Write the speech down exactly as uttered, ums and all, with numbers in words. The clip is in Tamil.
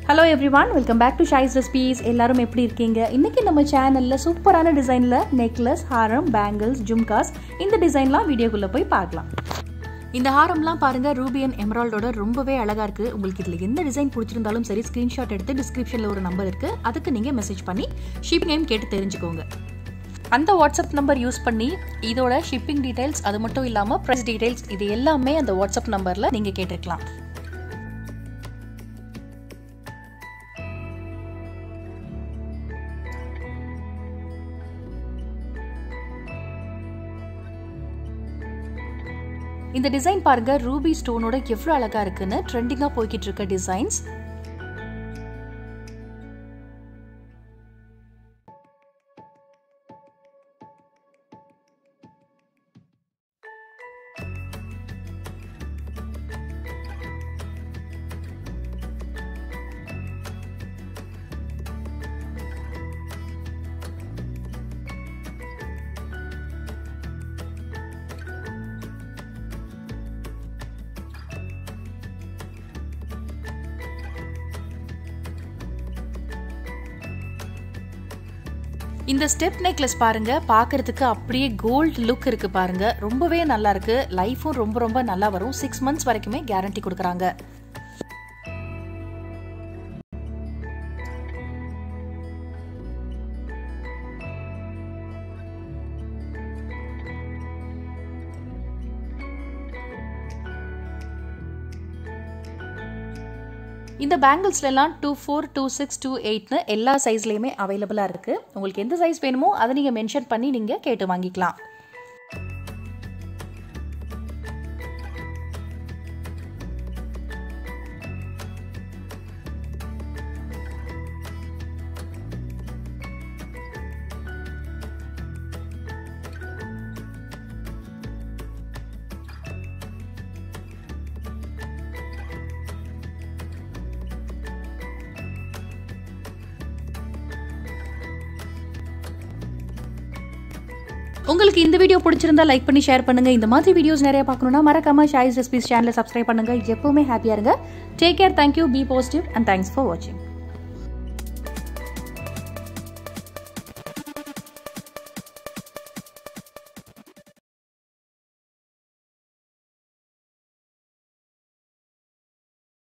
Hello everyone, welcome back to Shai's Recipes. எல்லாரும் எப்படி இருக்கீங்க? இன்னைக்கு நம்ம சேனல்ல சூப்பரான டிசைன்ல நெக்லஸ், ஹாரம், பேங்கிள்ஸ், ஜும்காஸ் இந்த டிசைன்லாம் வீடியோக்குள்ள போய் பார்க்கலாம். இந்த ஹாரம்லாம் பாருங்க ரூபி அண்ட் எமரால்டோட ரொம்பவே அழகா இருக்கு. உங்களுக்கு இதுல எந்த டிசைன் பிடிச்சிருந்தாலும் சரி ஸ்கிரீன்ஷாட் எடுத்து டிஸ்கிரிப்ஷன்ல ஒரு நம்பர் இருக்கு. அதுக்கு நீங்க மெசேஜ் பண்ணி ஷிப்பிங் டைம் கேட்டு தெரிஞ்சுக்கோங்க. அந்த வாட்ஸ்அப் நம்பர் யூஸ் பண்ணி இதோட ஷிப்பிங் டீடைல்ஸ் அது மட்டும் இல்லாம பிரைஸ் டீடைல்ஸ் இது எல்லாமே அந்த வாட்ஸ்அப் நம்பர்ல நீங்க கேட்டுக்கலாம். இந்த டிசைன் பாருங்க ரூபி ஸ்டோனோட எவ்வளவு அழகா இருக்குன்னு ட்ரெண்டிங்கா போய்கிட்டு இருக்க டிசைன்ஸ். இந்த ஸ்டெப் நெக்லஸ் பாருங்க பார்க்கிறதுக்கு அப்படியே கோல்ட் லுக் இருக்கு பாருங்க ரொம்பவே நல்லா இருக்கு. லைஃபும் ரொம்ப ரொம்ப நல்லா வரும். சிக்ஸ் மந்த்ஸ் வரைக்குமே கேரண்டி கொடுக்குறாங்க. இந்த பேங்கிள்ஸ்ல எல்லாம் two four two six two எயிட்னு எல்லா சைஸ்லயுமே அவைலபிளா இருக்கு. உங்களுக்கு எந்த சைஸ் வேணுமோ அதை நீங்க மென்ஷன் பண்ணி நீங்க கேட்டு வாங்கிக்கலாம். உங்களுக்கு இந்த வீடியோ பிடிச்சிருந்தா லைக் பண்ணி ஷேர் பண்ணுங்க. இந்த மாதிரி வீடியோஸ் நிறைய பார்க்கணும்னா மறக்காம ஷாய்ஸ் ரெசிபீஸ் சேனலை சப்ஸ்கிரைப் பண்ணுங்க. எப்பவுமே ஹாப்பியா இருங்க. Take care, thank you, be positive and thanks for வாட்சிங்.